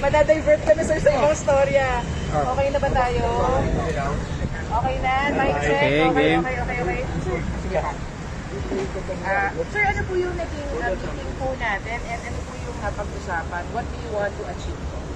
Madadivert kami sir sa ibang storya. Okay na ba tayo? Okay na? Mic check? Okay. Sir, ano po yung naging meeting po natin and ano po yung napag-usapan? What do you want to achieve?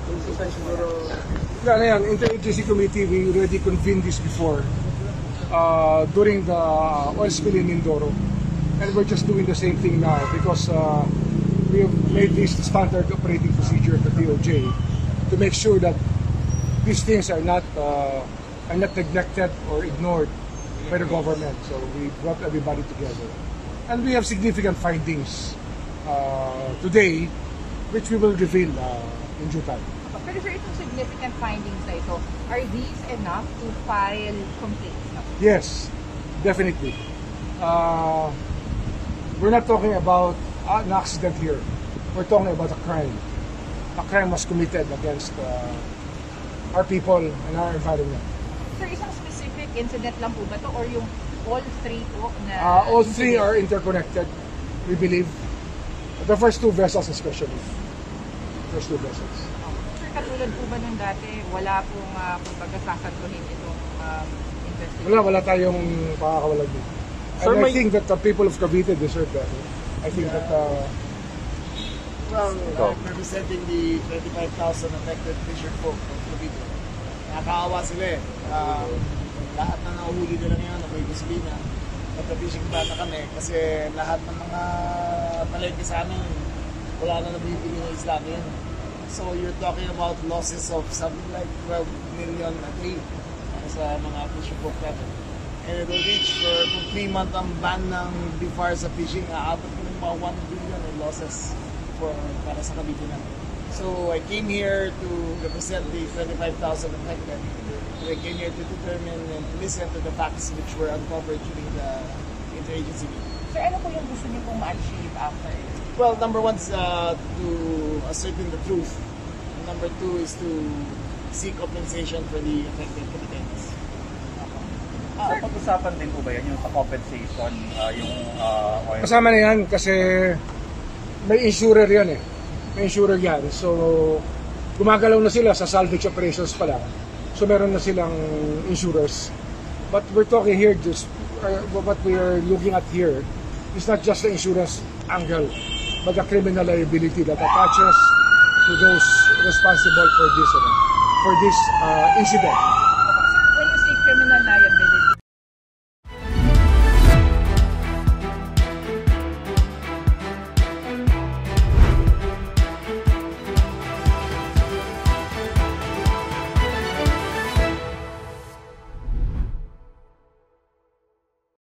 Interagency Committee, we already convened this before during the oil spill in Mindoro. And we're just doing the same thing now because we have made this standard operating procedure at the DOJ to make sure that these things are not neglected or ignored by the government. So we brought everybody together. And we have significant findings today, which we will reveal in due time. Pero sir, itong significant findings na ito, are these enough to file complaints? Yes, definitely. We're not talking about an accident here. We're talking about a crime. A crime was committed against our people and our environment. Sir, isang specific incident lang po ba ito or yung all three po na... All three are interconnected, we believe. The first two vessels especially. First two vessels. Sir, katulad po ba nung dati, wala pong kumbaga sasantuhin itong investigation? Wala tayong pakakawalan dito. And I think that the people of Cavite deserve that. I think that... I'm representing the 25,000 affected fisher folk of Cavite. Nakakaawa sila eh. Lahat na nahuhuli nila ngayon na may gasolina. Nagka-fishing ban na kami kasi lahat ng mga palengke sa amin wala na nabibili ng isla ngayon. So you're talking about losses of something like 12 million a day sa mga fisher folk natin. And it will reach for kung 3 month ang ban ng BIFAR sa fishing, aabot ko ng mga 1 billion in losses para sa Cavite na. So I came here to represent the 25,000 affected. So I came here to determine and to listen to the facts which were uncovered during the interagency meeting. Sir, ano po yung gusto niyo pong ma-achieve after? Well, number one is to ascertain the truth. And number two is to seek compensation for the affected Caviteans. Pag-usapan din po ba yan yung compensation, yung oil? Kasama na yan kasi may insurer yan eh. May insurer yan. So, gumagalaw na sila sa salvage operations pala. So, meron na silang insurers. But we're talking here, just what we are looking at here is not just the insurance angle, but the criminal liability that attaches to those responsible for this incident. When you say criminal liability,